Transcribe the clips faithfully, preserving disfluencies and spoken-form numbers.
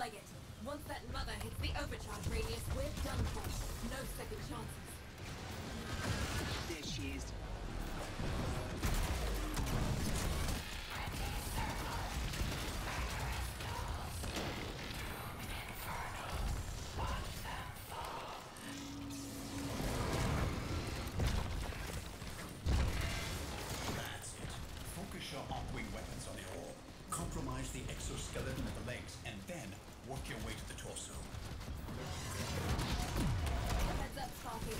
leg it. Once that mother hits the overcharge radius, we're done for. No second chances. There she is. That's it. Focus your arc-wing weapons on the orb. Compromise the exoskeleton of the legs, and then work your way to the torso. Heads up, Sparky.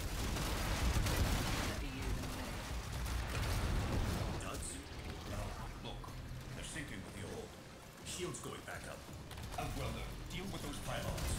Duds? No, look. They're syncing with the orb. Shield's going back up. Outwelder, deal with those pylons.